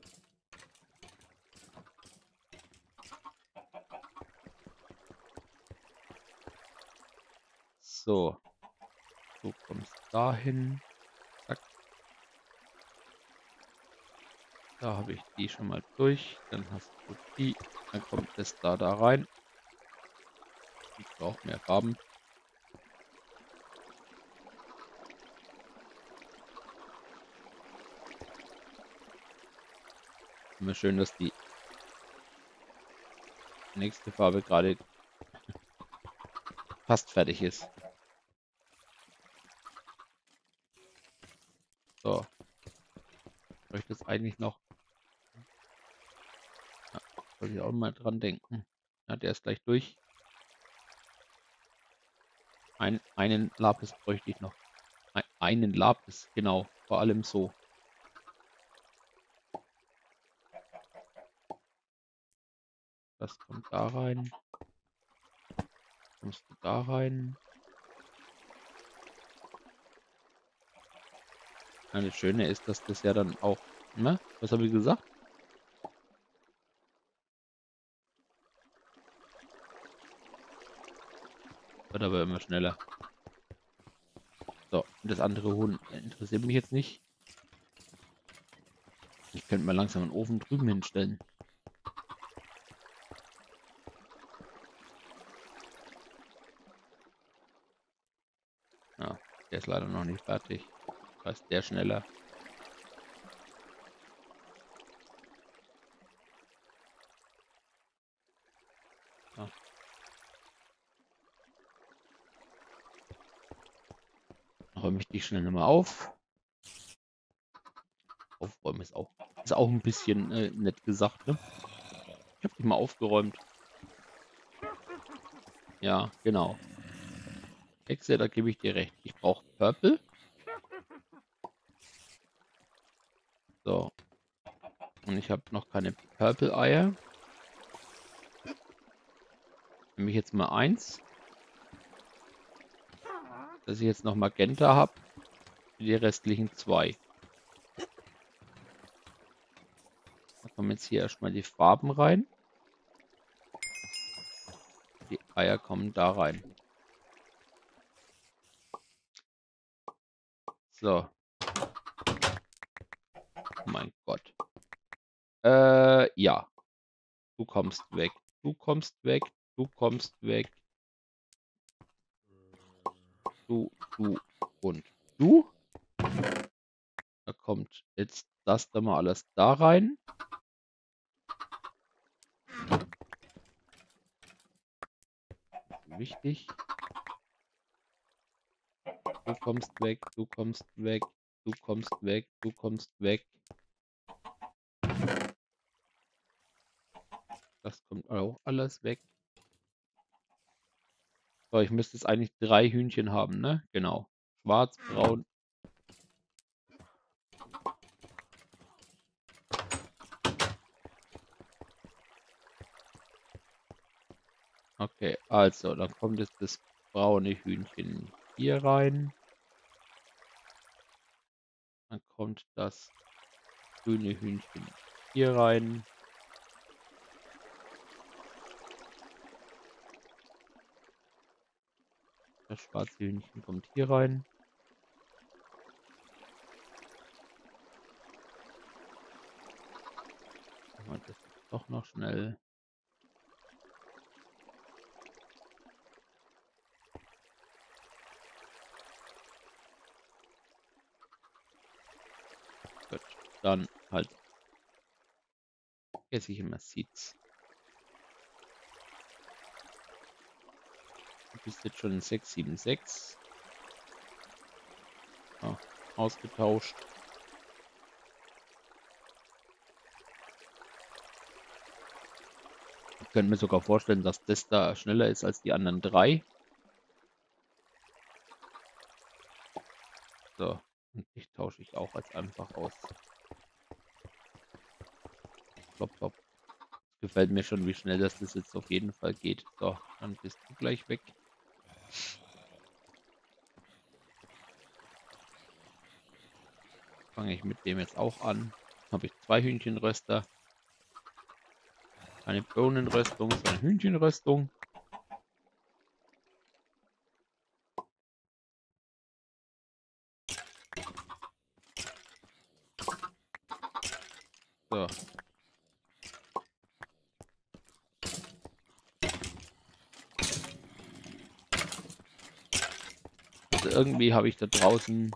So, du kommst dahin. Zack. Da habe ich die schon mal durch. Dann hast du die. Dann kommt es da rein. Ich brauche mehr Farben. Immer schön, dass die nächste Farbe gerade fast fertig ist. So. Soll ich das eigentlich noch? Ja, soll ich auch mal dran denken. Ja, der ist gleich durch. Einen Lapis bräuchte ich noch. Einen Lapis, genau. Vor allem so. Das kommt da rein. Kommst du da rein. Ja, das Schöne ist, dass das ja dann auch. Ne? Was habe ich gesagt? Wird aber immer schneller. So, und das andere Huhn interessiert mich jetzt nicht. Ich könnte mal langsam einen Ofen drüben hinstellen. Ja, der ist leider noch nicht fertig. Da ist der schneller. Ja. Räume ich die schnell nochmal auf. Aufräumen ist auch ein bisschen nett gesagt, ne? Ich habe die mal aufgeräumt. Ja, genau. Hexe, da gebe ich dir recht. Ich brauche Purple. So. Und ich habe noch keine Purple-Eier. Nehme ich jetzt mal 1. Dass ich jetzt noch Magenta habe. Für die restlichen 2. Da kommen jetzt hier erstmal die Farben rein. Die Eier kommen da rein. So. Oh mein Gott. Ja. Du kommst weg. Du kommst weg. Du kommst weg. Du und du. Da kommt jetzt das da mal alles da rein. Wichtig. Du kommst weg. Du kommst weg. Du kommst weg. Du kommst weg. Das kommt auch alles weg. So, ich müsste jetzt eigentlich 3 Hühnchen haben, ne? Genau. Schwarz, braun Okay, also, dann kommt jetzt das braune Hühnchen hier rein. Dann kommt das grüne Hühnchen hier rein. Das schwarze Hühnchen kommt hier rein. Machen wir das jetzt doch noch schnell. Gut, dann halt vergesse ich immer Seeds. Du bist jetzt schon 676. Ah, ausgetauscht. Ich könnte mir sogar vorstellen, dass das da schneller ist als die anderen 3. So, und dich tausche ich auch als einfach aus. Plopp, plopp. Gefällt mir schon, wie schnell das jetzt auf jeden Fall geht. So, dann bist du gleich weg. Fange ich mit dem jetzt auch an. Habe ich 2 Hühnchenröster. Eine Bohnenröstung, so eine Hühnchenröstung. So. Also irgendwie habe ich da draußen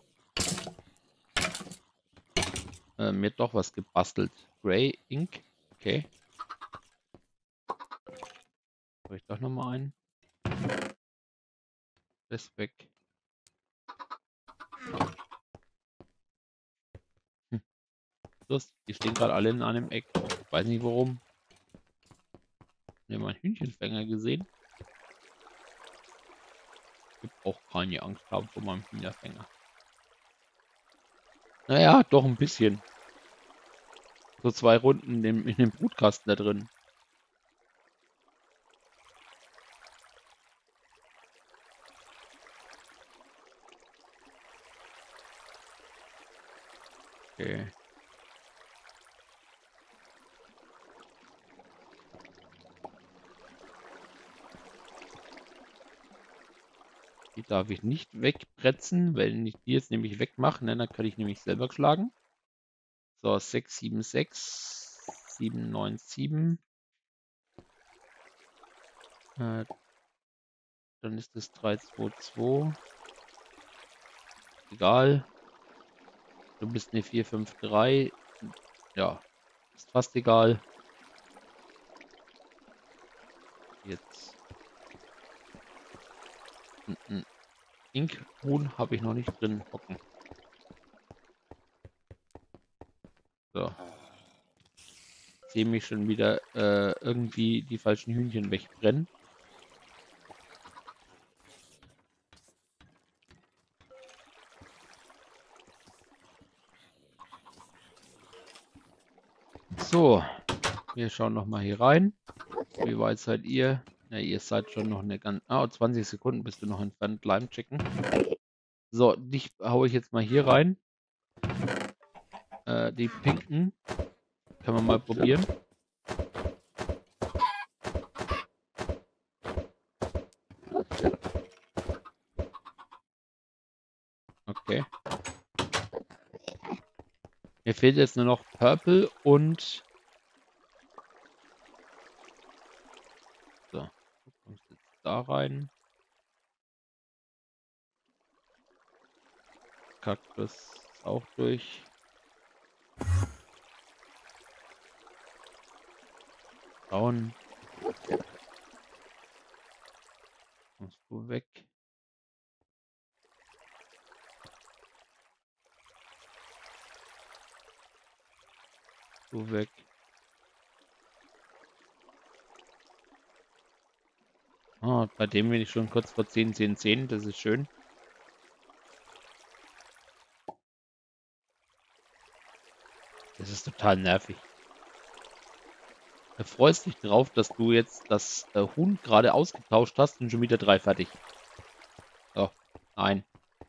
mir doch was gebastelt. Grey Ink. Okay. Habe ich doch nochmal einen. Das weg. Los, die stehen gerade alle in einem Eck. Ich weiß nicht warum. Ich habe einen Hühnchenfänger gesehen. Ich habe auch keine Angst haben vor meinem Hühnerfänger. Naja, doch ein bisschen. So 2 Runden in dem Brutkasten da drin. Okay. Die darf ich nicht wegbretzen. Wenn ich die jetzt nämlich wegmache, dann kann ich nämlich selber schlagen. So, 676, 797. Dann ist es 322. Egal. Du bist eine 453. Ja, ist fast egal. Jetzt. Ein Inkhuhn habe ich noch nicht drin hocken. So. Ich sehe mich schon wieder irgendwie die falschen Hühnchen wegbrennen. So, wir schauen noch mal hier rein. Wie weit seid ihr? Ja, ihr seid schon noch eine ganz... 20 Sekunden bist du noch entfernt. Lime checken. So, dich haue ich jetzt mal hier rein. Die pinken. Können wir mal probieren. Okay. Mir fehlt jetzt nur noch Purple und... So, du kommst jetzt da rein. Kaktus ist auch durch. Braun. Kommst du weg. Du weg. Bei dem bin ich schon kurz vor 10, 10, 10. Das ist schön. Das ist total nervig. freust dich drauf, dass du jetzt das Huhn gerade ausgetauscht hast und schon wieder 3 fertig. So, nein.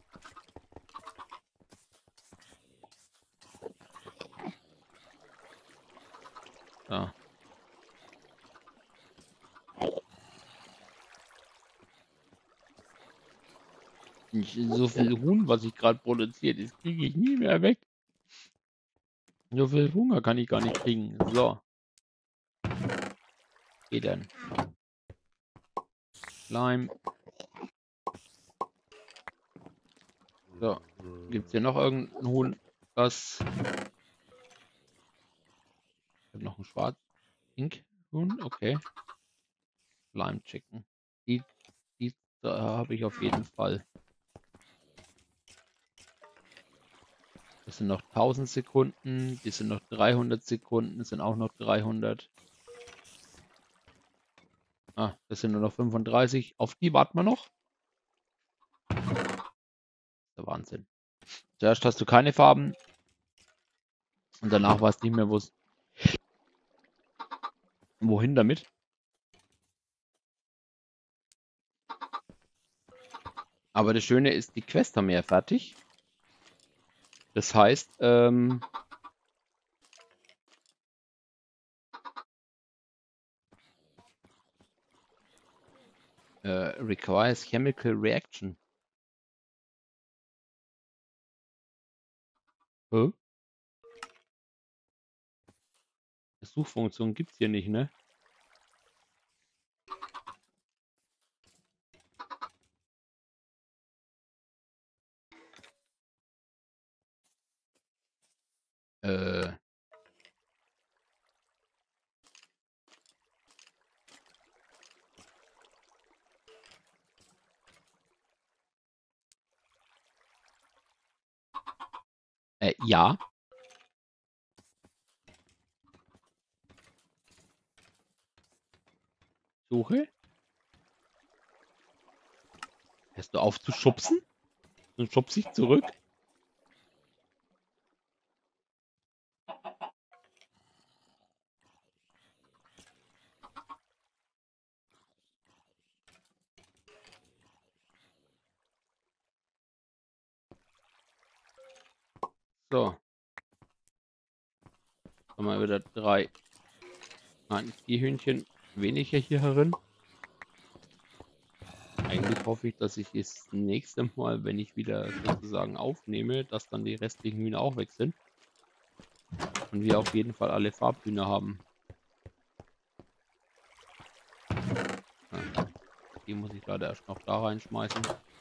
So. So viel Huhn, was ich gerade produziert, das kriege ich nie mehr weg. So viel Hunger kann ich gar nicht kriegen. So. Geht dann. Slime. So. Gibt es hier noch irgendein Huhn, was... Ich habe noch ein Schwarz-Pink-Huhn. Okay. Slime Chicken. Die habe ich auf jeden Fall. Das sind noch 1000 Sekunden. Die sind noch 300 Sekunden. Das sind auch noch 300. Ah, das sind nur noch 35. Auf die warten wir noch. Der Wahnsinn. Zuerst hast du keine Farben. Und danach weißt du nicht mehr, wohin damit. Aber das Schöne ist, die Quest haben wir ja fertig. Das heißt, requires chemical reaction. Hä? Suchfunktion gibt es hier nicht, ne? Ja. Suche. Hörst du auf zu schubsen? Und schubst dich zurück. So. Haben wir wieder 3. Nein, 4 Hühnchen weniger hier herin. Eigentlich hoffe ich, dass ich das nächste Mal, wenn ich wieder sozusagen aufnehme, dass dann die restlichen Hühner auch weg sind. Und wir auf jeden Fall alle Farbhühner haben. Ja, die muss ich leider erst noch da reinschmeißen.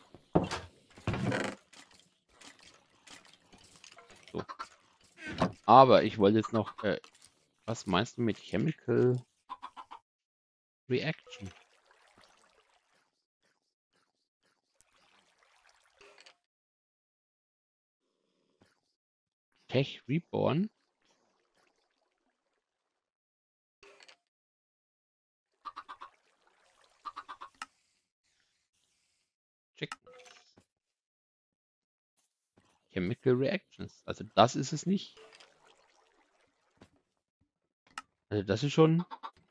So. Aber ich wollte jetzt noch... was meinst du mit Chemical Reaction? Tech Reborn? Check. Chemical Reactions. Also das ist es nicht. Also das ist schon...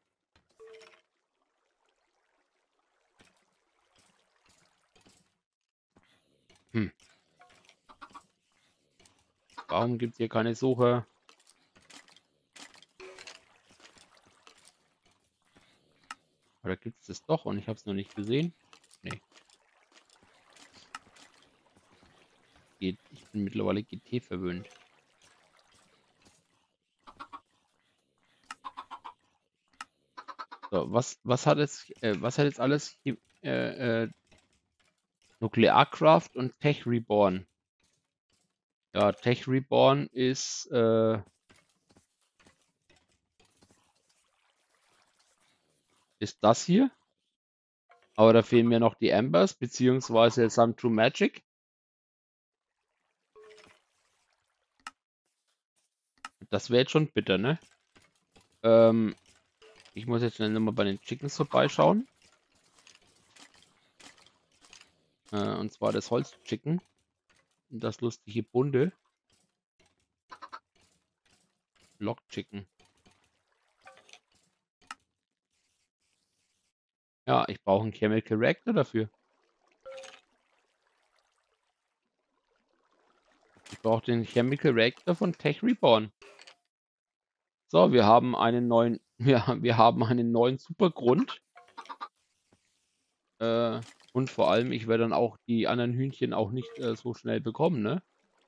Warum gibt es hier keine Suche? Oder gibt es das doch und ich habe es noch nicht gesehen? Nee. Ich bin mittlerweile GT verwöhnt. So, was hat jetzt alles Nuklearcraft und Tech Reborn? Ja, Tech Reborn ist das hier. Aber da fehlen mir noch die Embers, beziehungsweise Some True Magic. Das wäre jetzt schon bitter, ne? Ich muss jetzt schnell nochmal bei den Chickens vorbeischauen. Und zwar das Holzchicken. Und das lustige bunte. Lock Chicken. Ja, ich brauche einen Chemical Reactor dafür. Ich brauche den Chemical Reactor von Tech Reborn. So, wir haben einen neuen, wir haben einen neuen Supergrund. Und vor allem, ich werde dann auch die anderen Hühnchen auch nicht so schnell bekommen, ne?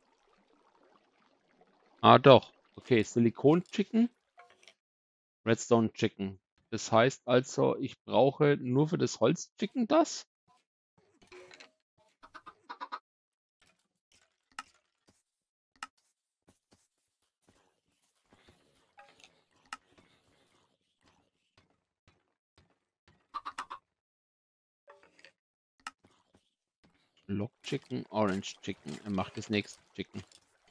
Ah, doch. Okay, Silicon Chicken, Redstone Chicken. Das heißt also, ich brauche nur für das Holz Chicken das? Lock Chicken, Orange Chicken. Er macht das nächste Chicken.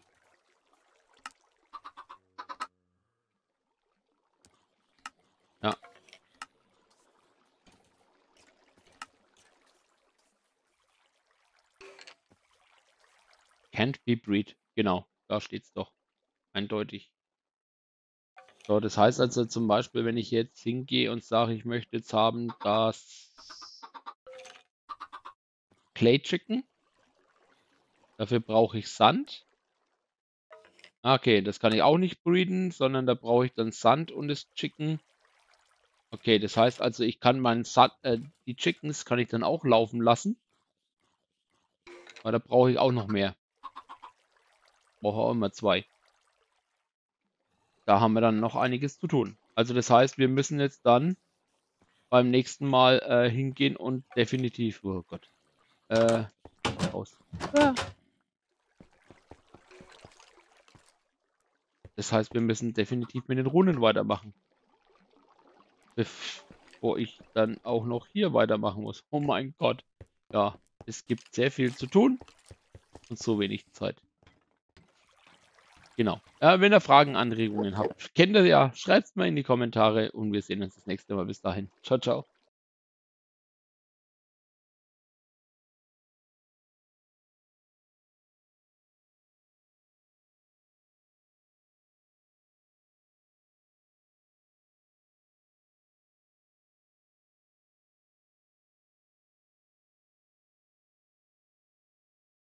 Ja. Can't be breed. Genau, da steht's doch. Eindeutig. So, das heißt also zum Beispiel, wenn ich jetzt hingehe und sage, ich möchte jetzt haben das Clay Chicken. Dafür brauche ich Sand. Okay, das kann ich auch nicht breeden, sondern da brauche ich dann Sand und das Chicken. Okay, das heißt also, ich kann meinen Sand, die Chickens kann ich dann auch laufen lassen. Aber da brauche ich auch noch mehr. Brauche auch immer 2. Da haben wir dann noch einiges zu tun. Also das heißt, wir müssen jetzt dann beim nächsten Mal hingehen und definitiv, oh Gott, aus. Ja. Das heißt, wir müssen definitiv mit den Runen weitermachen. Bevor ich dann auch noch hier weitermachen muss. Oh mein Gott. Ja, es gibt sehr viel zu tun und so wenig Zeit. Genau. Wenn ihr Fragen, Anregungen habt, kennt ihr ja, schreibt es mal in die Kommentare und wir sehen uns das nächste Mal. Bis dahin. Ciao, ciao.